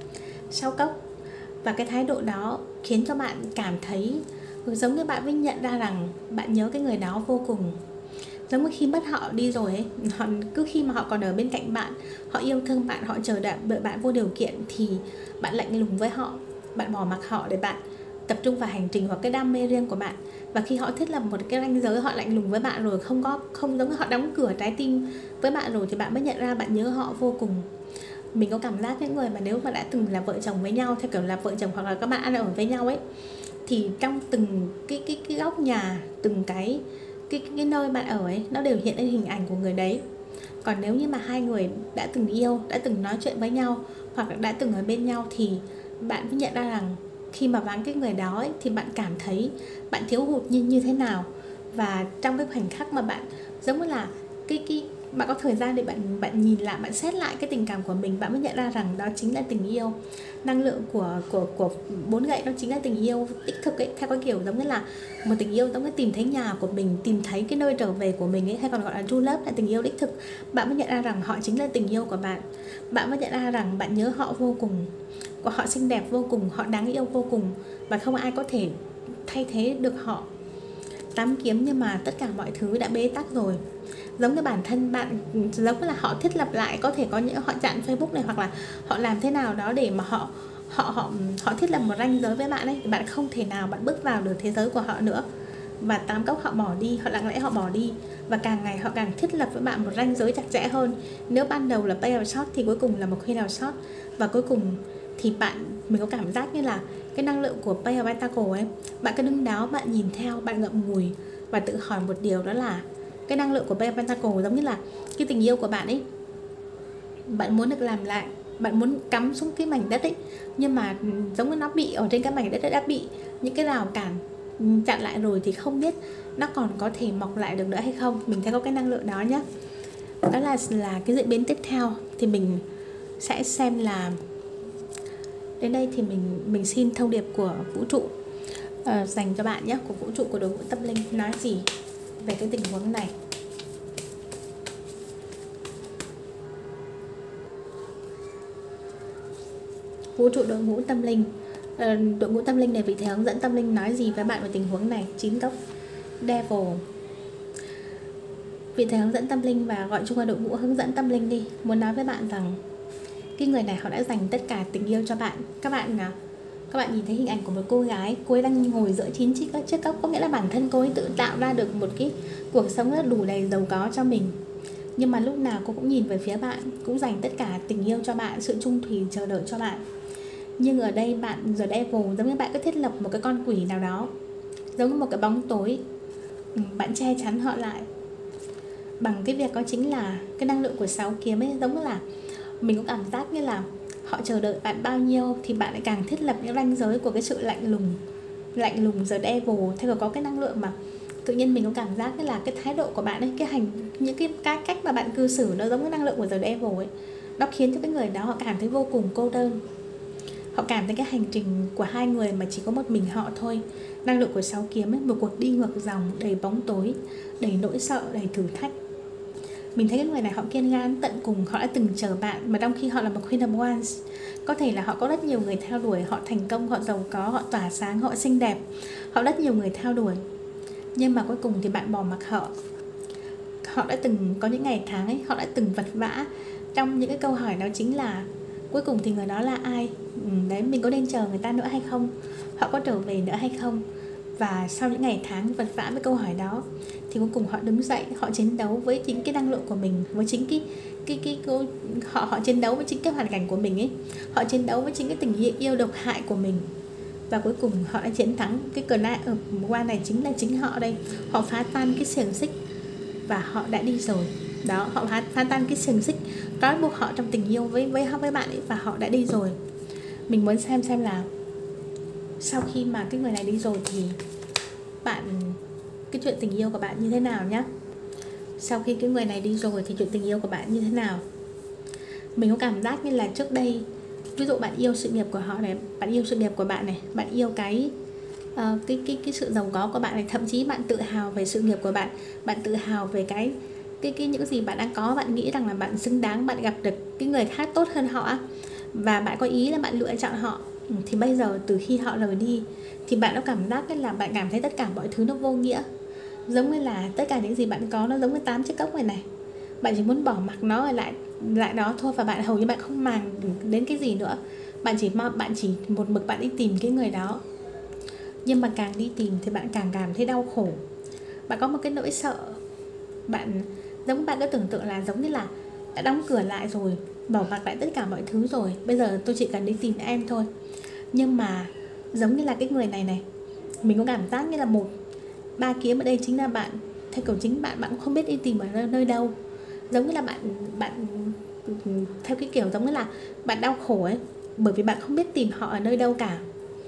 A: Sáu cốc. Và cái thái độ đó khiến cho bạn cảm thấy giống như bạn mới nhận ra rằng bạn nhớ cái người đó vô cùng. Giống như khi mất họ đi rồi ấy, họ, cứ khi mà họ còn ở bên cạnh bạn, họ yêu thương bạn, họ chờ đợi bạn vô điều kiện, thì bạn lạnh lùng với họ, bạn bỏ mặc họ để bạn tập trung vào hành trình hoặc cái đam mê riêng của bạn. Và khi họ thiết lập một cái ranh giới, họ lạnh lùng với bạn rồi, không có không giống như họ đóng cửa trái tim với bạn rồi, thì bạn mới nhận ra bạn nhớ họ vô cùng. Mình có cảm giác những người mà nếu mà đã từng là vợ chồng với nhau, theo kiểu là vợ chồng hoặc là các bạn ăn ở với nhau ấy, thì trong từng cái cái cái góc nhà, từng cái cái cái nơi bạn ở ấy, nó đều hiện lên hình ảnh của người đấy. Còn nếu như mà hai người đã từng yêu, đã từng nói chuyện với nhau, hoặc là đã từng ở bên nhau, thì bạn mới nhận ra rằng khi mà vắng cái người đó ấy, thì bạn cảm thấy bạn thiếu hụt như như thế nào. Và trong cái khoảnh khắc mà bạn giống như là cái cái bạn có thời gian để bạn bạn nhìn lại, bạn xét lại cái tình cảm của mình, bạn mới nhận ra rằng đó chính là tình yêu. Năng lượng của của của bốn gậy đó chính là tình yêu đích thực ấy, theo cái kiểu giống như là một tình yêu giống như tìm thấy nhà của mình, tìm thấy cái nơi trở về của mình ấy, hay còn gọi là true love, là tình yêu đích thực. Bạn mới nhận ra rằng họ chính là tình yêu của bạn. Bạn mới nhận ra rằng bạn nhớ họ vô cùng, họ xinh đẹp vô cùng, họ đáng yêu vô cùng, và không ai có thể thay thế được họ. Tám kiếm, nhưng mà tất cả mọi thứ đã bế tắc rồi. Giống như bản thân bạn, giống như là họ thiết lập lại, có thể có những họ chặn Facebook này, hoặc là họ làm thế nào đó để mà họ họ họ họ thiết lập một ranh giới với bạn ấy, bạn không thể nào bạn bước vào được thế giới của họ nữa. Và tám cốc họ bỏ đi, họ lặng lẽ họ bỏ đi, và càng ngày họ càng thiết lập với bạn một ranh giới chặt chẽ hơn. Nếu ban đầu là Page of Swords thì cuối cùng là một Queen of Swords, và cuối cùng thì bạn, mình có cảm giác như là cái năng lượng của Page of Pentacle ấy, bạn cứ đứng đó, bạn nhìn theo, bạn ngậm ngùi và tự hỏi một điều, đó là cái năng lượng của Page of Pentacle giống như là cái tình yêu của bạn ấy, bạn muốn được làm lại, bạn muốn cắm xuống cái mảnh đất ấy, nhưng mà giống như nó bị ở trên cái mảnh đất đã bị những cái rào cản chặn lại rồi, thì không biết nó còn có thể mọc lại được nữa hay không. Mình thấy có cái năng lượng đó nhé. Đó là là cái diễn biến tiếp theo. Thì mình sẽ xem là đến đây thì mình mình xin thông điệp của vũ trụ uh, dành cho bạn nhé, của vũ trụ, của đội ngũ tâm linh nói gì về cái tình huống này. Vũ trụ, đội ngũ tâm linh, uh, đội ngũ tâm linh này, vị thầy hướng dẫn tâm linh nói gì với bạn về tình huống này. Chín cốc Devil. Vị thầy hướng dẫn tâm linh, và gọi chung là đội ngũ hướng dẫn tâm linh đi, muốn nói với bạn rằng Cái người này họ đã dành tất cả tình yêu cho bạn. Các bạn à, các bạn nhìn thấy hình ảnh của một cô gái, cô ấy đang ngồi giữa chín chiếc chiếc cốc, có nghĩa là bản thân cô ấy tự tạo ra được một cái cuộc sống rất đủ đầy giàu có cho mình. Nhưng mà lúc nào cô cũng nhìn về phía bạn, cũng dành tất cả tình yêu cho bạn, sự trung thủy chờ đợi cho bạn. Nhưng ở đây bạn The Devil giống như bạn cứ thiết lập một cái con quỷ nào đó, giống như một cái bóng tối. Bạn che chắn họ lại bằng cái việc đó chính là cái năng lượng của sáu kiếm ấy. Giống như là mình có cảm giác như là họ chờ đợi bạn bao nhiêu thì bạn lại càng thiết lập những ranh giới của cái sự lạnh lùng. Lạnh lùng The Devil. Thay vì có cái năng lượng mà tự nhiên mình có cảm giác như là cái thái độ của bạn ấy, cái hành, những cái, cái cách mà bạn cư xử nó giống cái năng lượng của The Devil ấy. Nó khiến cho cái người đó họ cảm thấy vô cùng cô đơn. Họ cảm thấy cái hành trình của hai người mà chỉ có một mình họ thôi. Năng lượng của sáu kiếm ấy, một cuộc đi ngược dòng đầy bóng tối, đầy nỗi sợ, đầy thử thách. Mình thấy cái người này họ kiên gan tận cùng, họ đã từng chờ bạn, mà trong khi họ là một Queen of Wands. Có thể là họ có rất nhiều người theo đuổi, họ thành công, họ giàu có, họ tỏa sáng, họ xinh đẹp, họ rất nhiều người theo đuổi. Nhưng mà cuối cùng thì bạn bỏ mặc họ. Họ đã từng có những ngày tháng ấy, họ đã từng vật vã trong những cái câu hỏi đó chính là cuối cùng thì người đó là ai? Ừ, đấy, mình có nên chờ người ta nữa hay không? Họ có trở về nữa hay không? Và sau những ngày tháng vật vã với câu hỏi đó thì cuối cùng họ đứng dậy, họ chiến đấu với chính cái năng lượng của mình, với chính cái cái cái, cái họ họ chiến đấu với chính cái hoàn cảnh của mình ấy, họ chiến đấu với chính cái tình yêu, yêu độc hại của mình. Và cuối cùng họ đã chiến thắng. Cái cờ nai ở qua này chính là chính họ đây. Họ phá tan cái xiềng xích và họ đã đi rồi. Đó, họ phá, phá tan cái xiềng xích trói buộc họ trong tình yêu với với với bạn ấy, và họ đã đi rồi. Mình muốn xem xem là sau khi mà cái người này đi rồi thì bạn, cái chuyện tình yêu của bạn như thế nào nhá. Sau khi cái người này đi rồi thì chuyện tình yêu của bạn như thế nào. Mình có cảm giác như là trước đây, ví dụ bạn yêu sự nghiệp của họ này, bạn yêu sự nghiệp của bạn này, bạn yêu cái uh, cái cái cái sự giàu có của bạn này, thậm chí bạn tự hào về sự nghiệp của bạn, bạn tự hào về cái cái cái những gì bạn đang có, bạn nghĩ rằng là bạn xứng đáng, bạn gặp được cái người khác tốt hơn họ, và bạn có ý là bạn lựa chọn họ. Thì bây giờ từ khi họ rời đi thì bạn có cảm giác là bạn cảm thấy tất cả mọi thứ nó vô nghĩa. Giống như là tất cả những gì bạn có nó giống như tám chiếc cốc này này. Bạn chỉ muốn bỏ mặc nó ở lại lại đó thôi, và bạn hầu như bạn không màng đến cái gì nữa. Bạn chỉ bạn chỉ một mực bạn đi tìm cái người đó. Nhưng mà càng đi tìm thì bạn càng cảm thấy đau khổ. Bạn có một cái nỗi sợ. Bạn giống bạn cứ tưởng tượng là giống như là đã đóng cửa lại rồi, bỏ mặc lại tất cả mọi thứ rồi, bây giờ tôi chỉ cần đi tìm em thôi. Nhưng mà giống như là cái người này này, mình có cảm giác như là một ba kiếm ở đây chính là bạn. Theo kiểu chính bạn, bạn cũng không biết đi tìm ở nơi, nơi đâu. Giống như là bạn bạn theo cái kiểu giống như là bạn đau khổ ấy, bởi vì bạn không biết tìm họ ở nơi đâu cả.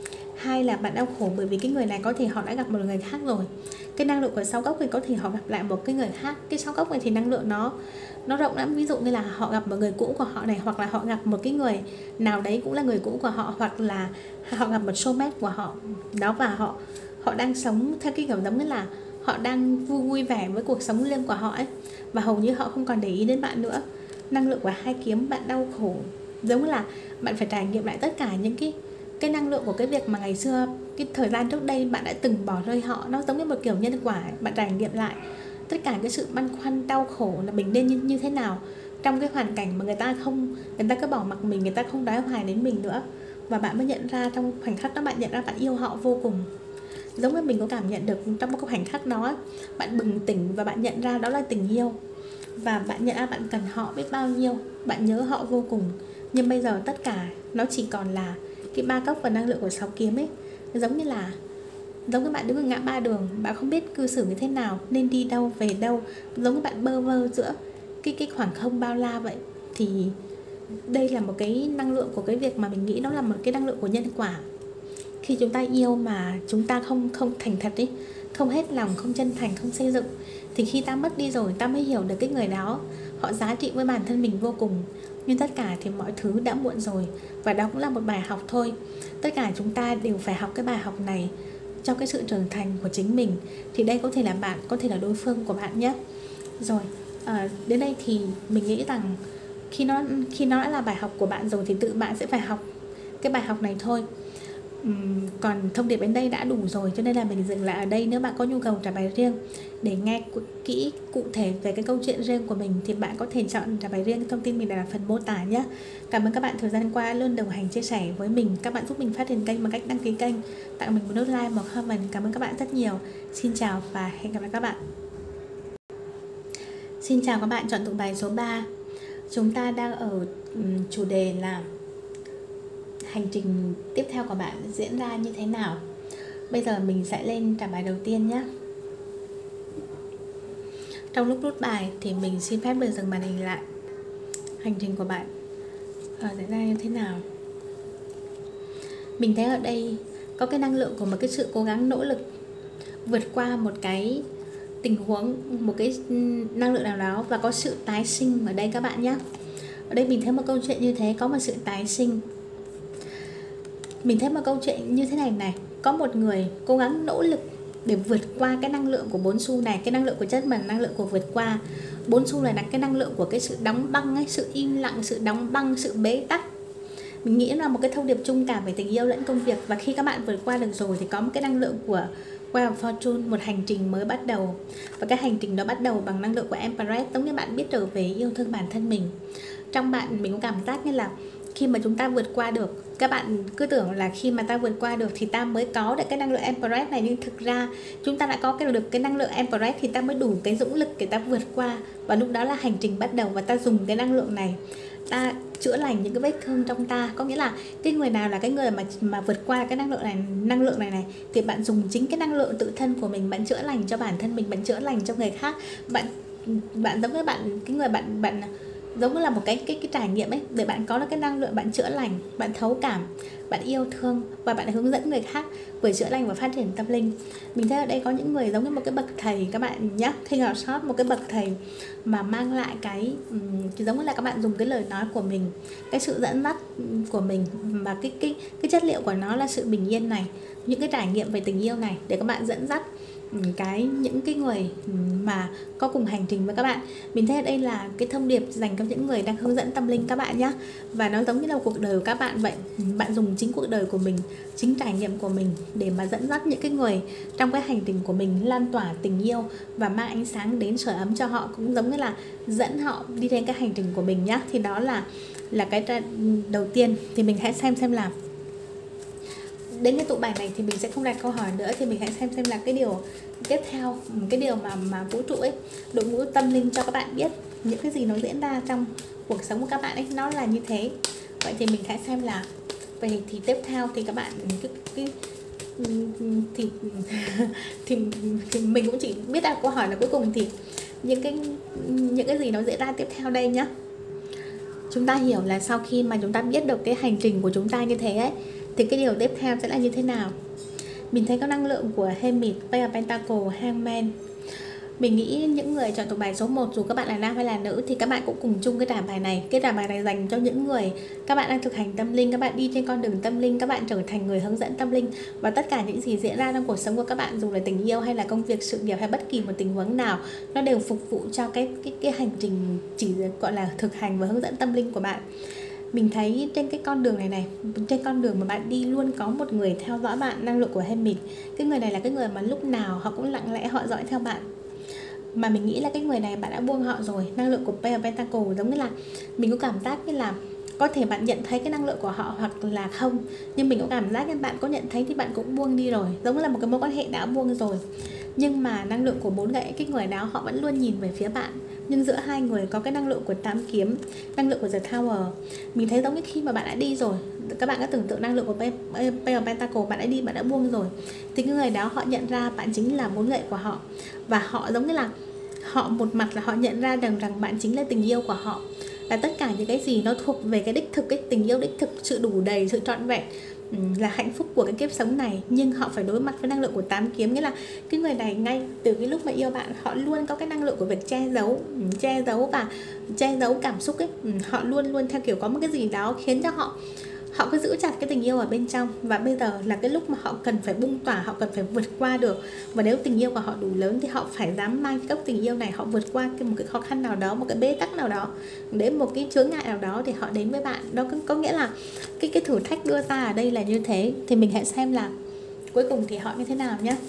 A: Hai là bạn đau khổ bởi vì cái người này có thể họ đã gặp một người khác rồi. Cái năng lượng của sáu góc thì có thể họ gặp lại một cái người khác. Cái sáu góc này thì năng lượng nó nó rộng lắm. Ví dụ như là họ gặp một người cũ của họ này, hoặc là họ gặp một cái người nào đấy cũng là người cũ của họ, hoặc là họ gặp một soulmate của họ đó, và họ họ đang sống theo cái kiểu giống như là họ đang vui vui vẻ với cuộc sống riêng của họ ấy, và hầu như họ không còn để ý đến bạn nữa. Năng lượng của hai kiếm, bạn đau khổ, giống như là bạn phải trải nghiệm lại tất cả những cái cái năng lượng của cái việc mà ngày xưa, cái thời gian trước đây bạn đã từng bỏ rơi họ. Nó giống như một kiểu nhân quả. Bạn trải nghiệm lại tất cả cái sự băn khoăn đau khổ là mình nên như, như thế nào trong cái hoàn cảnh mà người ta không, người ta cứ bỏ mặc mình, người ta không đoái hoài đến mình nữa. Và bạn mới nhận ra trong khoảnh khắc đó, bạn nhận ra bạn yêu họ vô cùng. Giống như mình có cảm nhận được trong một khoảnh khắc đó, bạn bừng tỉnh và bạn nhận ra đó là tình yêu. Và bạn nhận ra bạn cần họ biết bao nhiêu, bạn nhớ họ vô cùng. Nhưng bây giờ tất cả nó chỉ còn là cái ba cốc và năng lượng của sáu kiếm ấy. Giống như là giống như bạn đứng ở ngã ba đường, bạn không biết cư xử như thế nào, nên đi đâu, về đâu. Giống như bạn bơ vơ giữa cái, cái khoảng không bao la vậy. Thì đây là một cái năng lượng của cái việc mà mình nghĩ đó là một cái năng lượng của nhân quả. Khi chúng ta yêu mà chúng ta không không thành thật ấy, không hết lòng, không chân thành, không xây dựng, thì khi ta mất đi rồi ta mới hiểu được cái người đó họ giá trị với bản thân mình vô cùng. Nhưng tất cả thì mọi thứ đã muộn rồi, và đó cũng là một bài học thôi. Tất cả chúng ta đều phải học cái bài học này cho cái sự trưởng thành của chính mình. Thì đây có thể là bạn, có thể là đối phương của bạn nhé. Rồi, à, đến đây thì mình nghĩ rằng khi nó khi nó đã là bài học của bạn rồi thì tự bạn sẽ phải học cái bài học này thôi. Ừm, còn thông điệp đến đây đã đủ rồi, cho nên là mình dừng lại ở đây. Nếu bạn có nhu cầu trả bài riêng để nghe kỹ cụ thể về cái câu chuyện riêng của mình thì bạn có thể chọn trả bài riêng, thông tin mình để là phần mô tả nhé. Cảm ơn các bạn thời gian qua luôn đồng hành chia sẻ với mình. Các bạn giúp mình phát triển kênh bằng cách đăng ký kênh, tặng mình một nút like, một comment. Cảm ơn các bạn rất nhiều. Xin chào và hẹn gặp lại các bạn. Xin chào các bạn, chọn tụ bài số ba. Chúng ta đang ở chủ đề là hành trình tiếp theo của bạn diễn ra như thế nào. Bây giờ mình sẽ lên trả bài đầu tiên nhé. Trong lúc rút bài thì mình xin phép được dừng màn hình lại. Hành trình của bạn ở diễn ra như thế nào? Mình thấy ở đây có cái năng lượng của một cái sự cố gắng nỗ lực vượt qua một cái tình huống, một cái năng lượng nào đó, và có sự tái sinh ở đây các bạn nhé. Ở đây mình thấy một câu chuyện như thế, có một sự tái sinh. Mình thấy một câu chuyện như thế này này, có một người cố gắng nỗ lực để vượt qua cái năng lượng của bốn xu này. Cái năng lượng của chất mà năng lượng của vượt qua. Bốn xu này là cái năng lượng của cái sự đóng băng ấy, sự im lặng, sự đóng băng, sự bế tắc. Mình nghĩ là một cái thông điệp trung cảm về tình yêu lẫn công việc. Và khi các bạn vượt qua được rồi thì có một cái năng lượng của Wheel of Fortune, một hành trình mới bắt đầu. Và cái hành trình đó bắt đầu bằng năng lượng của Empress, giống như bạn biết trở về yêu thương bản thân mình. Trong bạn mình có cảm giác như là khi mà chúng ta vượt qua được, các bạn cứ tưởng là khi mà ta vượt qua được thì ta mới có được cái năng lượng Empress này, nhưng thực ra chúng ta đã có cái được cái năng lượng Empress thì ta mới đủ cái dũng lực để ta vượt qua. Và lúc đó là hành trình bắt đầu, và ta dùng cái năng lượng này ta chữa lành những cái vết thương trong ta. Có nghĩa là cái người nào là cái người mà mà vượt qua cái năng lượng này năng lượng này này thì bạn dùng chính cái năng lượng tự thân của mình, bạn chữa lành cho bản thân mình, bạn chữa lành cho người khác. Bạn bạn giống với bạn cái người bạn bạn giống như là một cái cái cái trải nghiệm ấy, để bạn có được cái năng lượng, bạn chữa lành, bạn thấu cảm, bạn yêu thương và bạn hướng dẫn người khác vừa chữa lành và phát triển tâm linh. Mình thấy ở đây có những người giống như một cái bậc thầy các bạn nhé, khi nào sót một cái bậc thầy mà mang lại cái um, giống như là các bạn dùng cái lời nói của mình, cái sự dẫn dắt của mình, và cái cái cái chất liệu của nó là sự bình yên này, những cái trải nghiệm về tình yêu này để các bạn dẫn dắt cái những cái người mà có cùng hành trình với các bạn. Mình thấy ở đây là cái thông điệp dành cho những người đang hướng dẫn tâm linh các bạn nhé. Và nó giống như là cuộc đời của các bạn vậy. Bạn dùng chính cuộc đời của mình, chính trải nghiệm của mình để mà dẫn dắt những cái người trong cái hành trình của mình lan tỏa tình yêu và mang ánh sáng đến, sưởi ấm cho họ, cũng giống như là dẫn họ đi trên cái hành trình của mình nhé. Thì đó là là cái đầu tiên. Thì mình hãy xem xem là đến cái tụ bài này thì mình sẽ không đặt câu hỏi nữa, thì mình hãy xem xem là cái điều tiếp theo, cái điều mà mà vũ trụ ấy, đội ngũ tâm linh cho các bạn biết những cái gì nó diễn ra trong cuộc sống của các bạn ấy, nó là như thế. Vậy thì mình hãy xem là vậy thì tiếp theo thì các bạn cái, cái thì, thì thì mình cũng chỉ biết đặt câu hỏi là cuối cùng thì những cái những cái gì nó diễn ra tiếp theo đây nhá. Chúng ta hiểu là sau khi mà chúng ta biết được cái hành trình của chúng ta như thế ấy, thì cái điều tiếp theo sẽ là như thế nào. Mình thấy có năng lượng của Hermit, Page of Pentacles, Hangman. Mình nghĩ những người chọn tụ bài số một, dù các bạn là nam hay là nữ, thì các bạn cũng cùng chung cái trả bài này. Cái trả bài này dành cho những người các bạn đang thực hành tâm linh, các bạn đi trên con đường tâm linh, các bạn trở thành người hướng dẫn tâm linh. Và tất cả những gì diễn ra trong cuộc sống của các bạn, dù là tình yêu hay là công việc, sự nghiệp hay bất kỳ một tình huống nào, nó đều phục vụ cho cái cái cái hành trình chỉ gọi là thực hành và hướng dẫn tâm linh của bạn. Mình thấy trên cái con đường này này, trên con đường mà bạn đi luôn có một người theo dõi bạn, năng lượng của Hermit. Cái người này là cái người mà lúc nào họ cũng lặng lẽ họ dõi theo bạn. Mà mình nghĩ là cái người này bạn đã buông họ rồi. Năng lượng của Page of Pentacles giống như là mình có cảm giác như là có thể bạn nhận thấy cái năng lượng của họ hoặc là không, nhưng mình có cảm giác như bạn có nhận thấy thì bạn cũng buông đi rồi, giống như là một cái mối quan hệ đã buông rồi. Nhưng mà năng lượng của bốn gậy, cái người đó họ vẫn luôn nhìn về phía bạn. Nhưng giữa hai người có cái năng lượng của tám kiếm, năng lượng của The Tower. Mình thấy giống như khi mà bạn đã đi rồi, các bạn có tưởng tượng năng lượng của Page of Pentacles, bạn đã đi, bạn đã buông rồi, thì cái người đó họ nhận ra bạn chính là bốn gậy của họ. Và họ giống như là họ một mặt là họ nhận ra rằng rằng bạn chính là tình yêu của họ, là tất cả những cái gì nó thuộc về cái đích thực, cái tình yêu đích thực, sự đủ đầy, sự trọn vẹn, là hạnh phúc của cái kiếp sống này. Nhưng họ phải đối mặt với năng lượng của tám kiếm, nghĩa là cái người này ngay từ cái lúc mà yêu bạn, họ luôn có cái năng lượng của việc che giấu, che giấu và che giấu cảm xúc ấy. Họ luôn luôn theo kiểu có một cái gì đó khiến cho họ Họ cứ giữ chặt cái tình yêu ở bên trong, và bây giờ là cái lúc mà họ cần phải bung tỏa, họ cần phải vượt qua được. Và nếu tình yêu của họ đủ lớn thì họ phải dám mang cái cốc tình yêu này, họ vượt qua cái, một cái khó khăn nào đó, một cái bế tắc nào đó, đến một cái chướng ngại nào đó thì họ đến với bạn. Đó có, có nghĩa là cái cái thử thách đưa ra ở đây là như thế. Thì mình hãy xem là cuối cùng thì họ như thế nào nhé.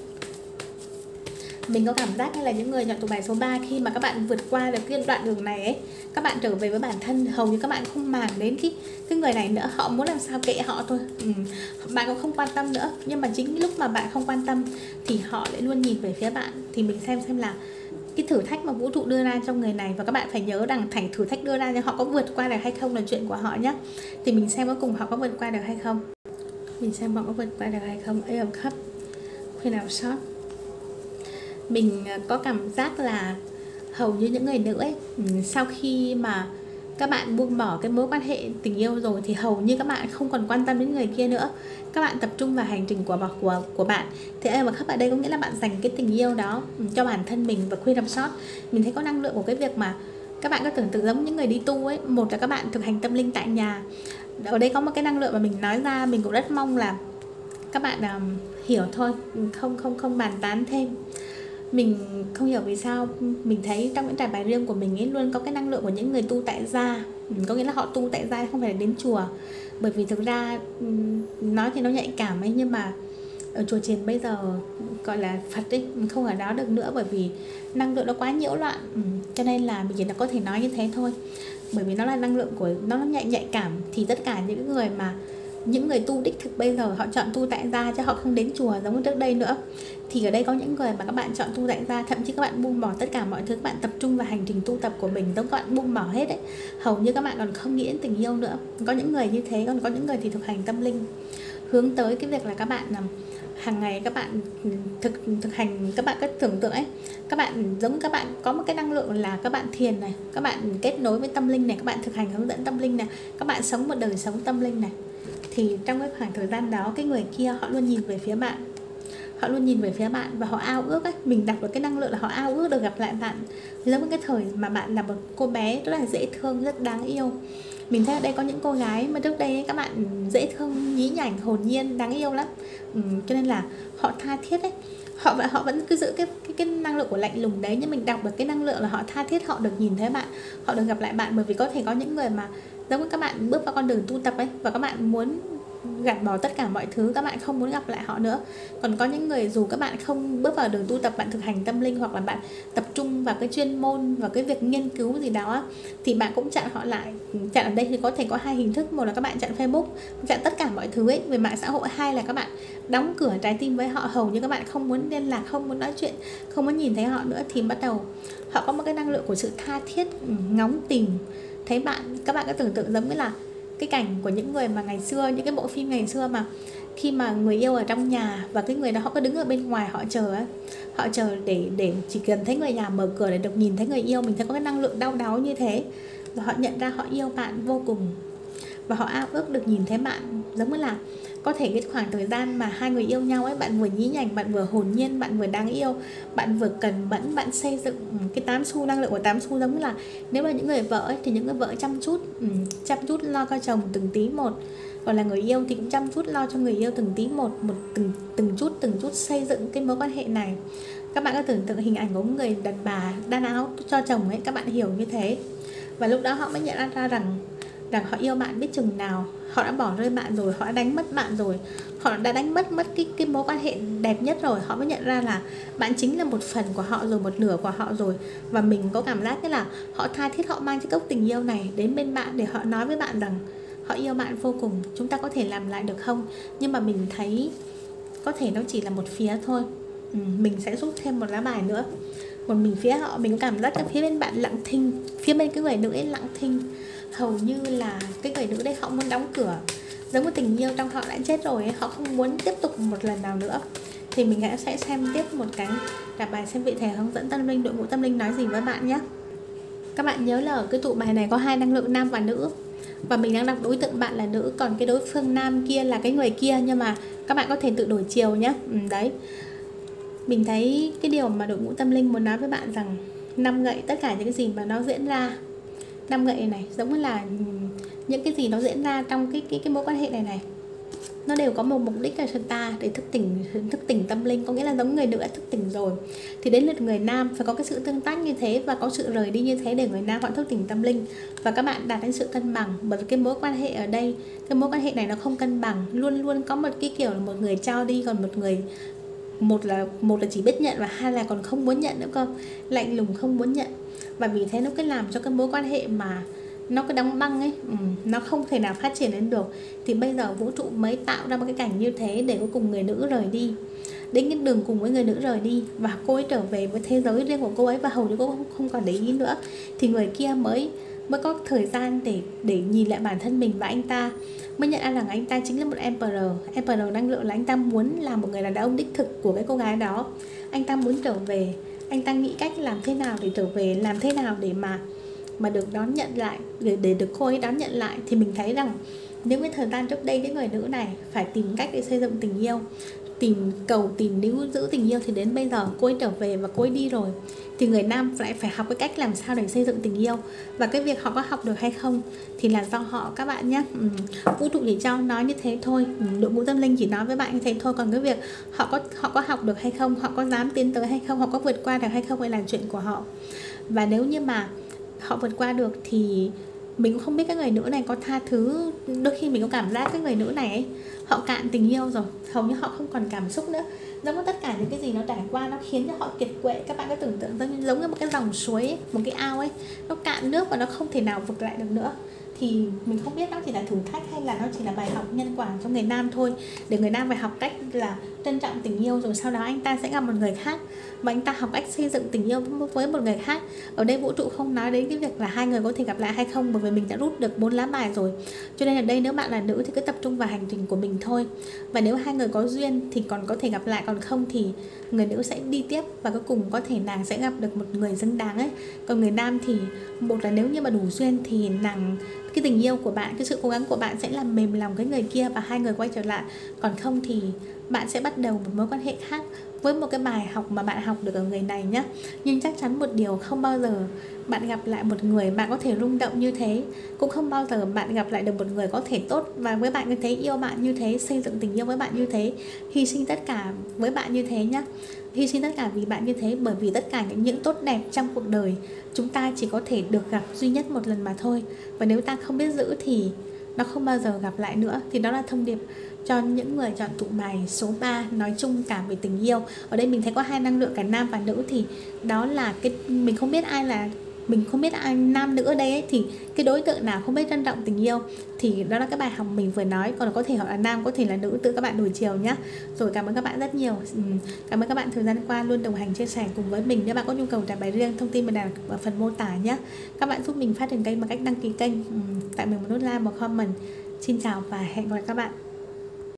A: Mình có cảm giác như là những người nhận tụ bài số ba, khi mà các bạn vượt qua được cái đoạn đường này ấy, các bạn trở về với bản thân, hầu như các bạn không màng đến cái cái người này nữa. Họ muốn làm sao kệ họ thôi, ừ. Bạn cũng không quan tâm nữa. Nhưng mà chính lúc mà bạn không quan tâm thì họ lại luôn nhìn về phía bạn. Thì mình xem xem là cái thử thách mà vũ trụ đưa ra trong người này, và các bạn phải nhớ rằng thành thử thách đưa ra nhưng họ có vượt qua được hay không là chuyện của họ nhé. Thì mình xem cuối cùng họ có vượt qua được hay không. Mình xem họ có vượt qua được hay không. Ace of Cups, Queen of Swords. Mình có cảm giác là hầu như những người nữ ấy, sau khi mà các bạn buông bỏ cái mối quan hệ tình yêu rồi thì hầu như các bạn không còn quan tâm đến người kia nữa. Các bạn tập trung vào hành trình của của của bạn. Thì em mà khắp ở đây có nghĩa là bạn dành cái tình yêu đó cho bản thân mình. Và Queen of Swords, mình thấy có năng lượng của cái việc mà các bạn có tưởng tượng giống những người đi tu ấy. Một là các bạn thực hành tâm linh tại nhà. Ở đây có một cái năng lượng mà mình nói ra, mình cũng rất mong là các bạn um, hiểu thôi, không không không bàn tán thêm. Mình không hiểu vì sao mình thấy trong những trải bài riêng của mình ấy luôn có cái năng lượng của những người tu tại gia. Có nghĩa là họ tu tại gia, không phải là đến chùa. Bởi vì thực ra nói thì nó nhạy cảm ấy, nhưng mà ở chùa chiền bây giờ gọi là Phật ấy, không ở đó được nữa. Bởi vì năng lượng nó quá nhiễu loạn, cho nên là mình chỉ là có thể nói như thế thôi. Bởi vì nó là năng lượng của nó nhạy nhạy cảm. Thì tất cả những người mà những người tu đích thực bây giờ họ chọn tu tại gia chứ họ không đến chùa giống như trước đây nữa. Thì ở đây có những người mà các bạn chọn tu tại gia, thậm chí các bạn buông bỏ tất cả mọi thứ, các bạn tập trung vào hành trình tu tập của mình, giống các bạn buông bỏ hết ấy. Hầu như các bạn còn không nghĩ đến tình yêu nữa. Có những người như thế, còn có những người thì thực hành tâm linh, hướng tới cái việc là các bạn hàng ngày các bạn thực thực hành, các bạn cứ tưởng tượng ấy, các bạn giống các bạn có một cái năng lượng là các bạn thiền này, các bạn kết nối với tâm linh này, các bạn thực hành hướng dẫn tâm linh này, các bạn sống một đời sống tâm linh này. Thì trong cái khoảng thời gian đó, cái người kia họ luôn nhìn về phía bạn, họ luôn nhìn về phía bạn và họ ao ước ấy. Mình đọc được cái năng lượng là họ ao ước được gặp lại bạn, giống như cái thời mà bạn là một cô bé rất là dễ thương, rất đáng yêu. Mình thấy ở đây có những cô gái mà trước đây ấy, các bạn dễ thương, nhí nhảnh, hồn nhiên, đáng yêu lắm. ừ, cho nên là họ tha thiết ấy, họ họ vẫn cứ giữ cái, cái cái năng lượng của lạnh lùng đấy. Nhưng mình đọc được cái năng lượng là họ tha thiết, họ được nhìn thấy bạn, họ được gặp lại bạn. Bởi vì có thể có những người mà giống như các bạn bước vào con đường tu tập ấy, và các bạn muốn gạt bỏ tất cả mọi thứ, các bạn không muốn gặp lại họ nữa. Còn có những người dù các bạn không bước vào đường tu tập, bạn thực hành tâm linh, hoặc là bạn tập trung vào cái chuyên môn, vào cái việc nghiên cứu gì đó, thì bạn cũng chặn họ lại. Chặn ở đây thì có thể có hai hình thức. Một là các bạn chặn Facebook, chặn tất cả mọi thứ ấy về mạng xã hội. Hai là các bạn đóng cửa trái tim với họ, hầu như các bạn không muốn liên lạc, không muốn nói chuyện, không muốn nhìn thấy họ nữa. Thì bắt đầu họ có một cái năng lượng của sự tha thiết, ngóng tìm thấy bạn. Các bạn có tưởng tượng giống như là cái cảnh của những người mà ngày xưa, những cái bộ phim ngày xưa mà khi mà người yêu ở trong nhà và cái người đó họ cứ đứng ở bên ngoài họ chờ ấy, họ chờ để để chỉ cần thấy người nhà mở cửa để được nhìn thấy người yêu. Mình thấy có cái năng lượng đau đáu như thế, và họ nhận ra họ yêu bạn vô cùng, và họ ao ước được nhìn thấy bạn. Giống như là có thể cái khoảng thời gian mà hai người yêu nhau ấy, bạn vừa nhí nhảnh, bạn vừa hồn nhiên, bạn vừa đáng yêu, bạn vừa cần mẫn, bạn xây dựng cái tám xu, năng lượng của tám xu. Giống như là nếu là những người vợ ấy, thì những người vợ chăm chút, chăm chút lo cho chồng từng tí một. Còn là người yêu thì cũng chăm chút lo cho người yêu từng tí một, một từng từng chút từng chút xây dựng cái mối quan hệ này. Các bạn có tưởng tượng hình ảnh của người đàn bà đan áo cho chồng ấy, các bạn hiểu như thế. Và lúc đó họ mới nhận ra rằng rằng họ yêu bạn biết chừng nào. Họ đã bỏ rơi bạn rồi, họ đã đánh mất bạn rồi, họ đã đánh mất mất cái, cái mối quan hệ đẹp nhất rồi. Họ mới nhận ra là bạn chính là một phần của họ rồi, một nửa của họ rồi. Và mình có cảm giác như là họ tha thiết, họ mang cái cốc tình yêu này đến bên bạn để họ nói với bạn rằng họ yêu bạn vô cùng. Chúng ta có thể làm lại được không? Nhưng mà mình thấy có thể nó chỉ là một phía thôi. ừ, Mình sẽ rút thêm một lá bài nữa. Một mình phía họ, mình có cảm giác cái phía bên bạn lặng thinh, phía bên cái người nữ ấy lặng thinh. Hầu như là cái người nữ đây họ muốn đóng cửa, giống như tình yêu trong họ đã chết rồi ấy. Họ không muốn tiếp tục một lần nào nữa. Thì mình sẽ xem tiếp một cái đọc bài xem vị thể hướng dẫn tâm linh, đội ngũ tâm linh nói gì với bạn nhé. Các bạn nhớ là ở cái tụ bài này có hai năng lượng nam và nữ, và mình đang đọc đối tượng bạn là nữ, còn cái đối phương nam kia là cái người kia. Nhưng mà các bạn có thể tự đổi chiều nhé. ừ, Đấy, mình thấy cái điều mà đội ngũ tâm linh muốn nói với bạn rằng năm gậy tất cả những cái gì mà nó diễn ra. Năm gậy này giống như là những cái gì nó diễn ra trong cái cái cái mối quan hệ này này, nó đều có một mục đích là cho ta để thức tỉnh thức tỉnh tâm linh, có nghĩa là giống người nữ đã thức tỉnh rồi thì đến lượt người nam phải có cái sự tương tác như thế và có sự rời đi như thế để người nam họ thức tỉnh tâm linh và các bạn đạt đến sự cân bằng. Bởi vì cái mối quan hệ ở đây, cái mối quan hệ này nó không cân bằng, luôn luôn có một cái kiểu là một người trao đi còn một người một là một là chỉ biết nhận và hai là còn không muốn nhận nữa cơ, lạnh lùng không muốn nhận. Và vì thế nó cứ làm cho cái mối quan hệ mà nó cứ đóng băng ấy, ừ, nó không thể nào phát triển đến được. Thì bây giờ vũ trụ mới tạo ra một cái cảnh như thế để cuối cùng người nữ rời đi, đến cái đường cùng với người nữ rời đi và cô ấy trở về với thế giới riêng của cô ấy và hầu như cô không, không còn để ý nữa. Thì người kia mới mới có thời gian để để nhìn lại bản thân mình và anh ta mới nhận ra rằng anh ta chính là một Emperor. Emperor năng lượng là anh ta muốn làm một người đàn ông đích thực của cái cô gái đó. Anh ta muốn trở về, anh ta nghĩ cách làm thế nào để trở về, làm thế nào để mà mà được đón nhận lại, để, để được cô ấy đón nhận lại. Thì mình thấy rằng nếu cái thời gian trước đây cái người nữ này phải tìm cách để xây dựng tình yêu, tìm cầu tìm níu giữ tình yêu, thì đến bây giờ cô ấy trở về và cô ấy đi rồi thì người nam lại phải học cái cách làm sao để xây dựng tình yêu. Và cái việc họ có học được hay không thì là do họ các bạn nhé. ừ. Vũ trụ chỉ cho nói như thế thôi, ừ. Đội ngũ tâm linh chỉ nói với bạn như thế thôi, còn cái việc họ có họ có học được hay không, họ có dám tiến tới hay không, họ có vượt qua được hay không, hay là chuyện của họ. Và nếu như mà họ vượt qua được thì mình cũng không biết cái người nữ này có tha thứ. Đôi khi mình có cảm giác cái người nữ này ấy, họ cạn tình yêu rồi, hầu như họ không còn cảm xúc nữa. Giống như tất cả những cái gì nó trải qua nó khiến cho họ kiệt quệ. Các bạn có tưởng tượng giống, giống như một cái dòng suối ấy, một cái ao ấy, nó cạn nước và nó không thể nào vực lại được nữa. Thì mình không biết nó chỉ là thử thách hay là nó chỉ là bài học nhân quả cho người nam thôi, để người nam phải học cách là trân trọng tình yêu, rồi sau đó anh ta sẽ gặp một người khác và anh ta học cách xây dựng tình yêu với một người khác. Ở đây vũ trụ không nói đến cái việc là hai người có thể gặp lại hay không, bởi vì mình đã rút được bốn lá bài rồi. Cho nên ở đây nếu bạn là nữ thì cứ tập trung vào hành trình của mình thôi. Và nếu hai người có duyên thì còn có thể gặp lại, còn không thì người nữ sẽ đi tiếp và cuối cùng có thể nàng sẽ gặp được một người xứng đáng ấy. Còn người nam thì một là nếu như mà đủ duyên thì nàng, cái tình yêu của bạn, cái sự cố gắng của bạn sẽ làm mềm lòng cái người kia và hai người quay trở lại. Còn không thì bạn sẽ bắt đầu một mối quan hệ khác với một cái bài học mà bạn học được ở người này nhé. Nhưng chắc chắn một điều, không bao giờ bạn gặp lại một người bạn có thể rung động như thế, cũng không bao giờ bạn gặp lại được một người có thể tốt và với bạn như thế, yêu bạn như thế, xây dựng tình yêu với bạn như thế, hy sinh tất cả với bạn như thế nhé. Hy sinh tất cả vì bạn như thế, bởi vì tất cả những những tốt đẹp trong cuộc đời chúng ta chỉ có thể được gặp duy nhất một lần mà thôi. Và nếu ta không biết giữ thì nó không bao giờ gặp lại nữa. Thì đó là thông điệp cho những người chọn tụ bài số ba nói chung cả về tình yêu. Ở đây mình thấy có hai năng lượng cả nam và nữ, thì đó là cái mình không biết ai là mình không biết ai nam nữ ở đây ấy, thì cái đối tượng nào không biết trân trọng tình yêu thì đó là cái bài học mình vừa nói. Còn có thể họ là nam, có thể là nữ, tự các bạn đổi chiều nhé. Rồi cảm ơn các bạn rất nhiều. Cảm ơn các bạn thời gian qua luôn đồng hành chia sẻ cùng với mình. Nếu bạn có nhu cầu trả bài riêng, thông tin mình đặt ở phần mô tả nhé. Các bạn giúp mình phát triển kênh bằng cách đăng ký kênh, tại mình một nút like, một comment. Xin chào và hẹn gặp lại các bạn.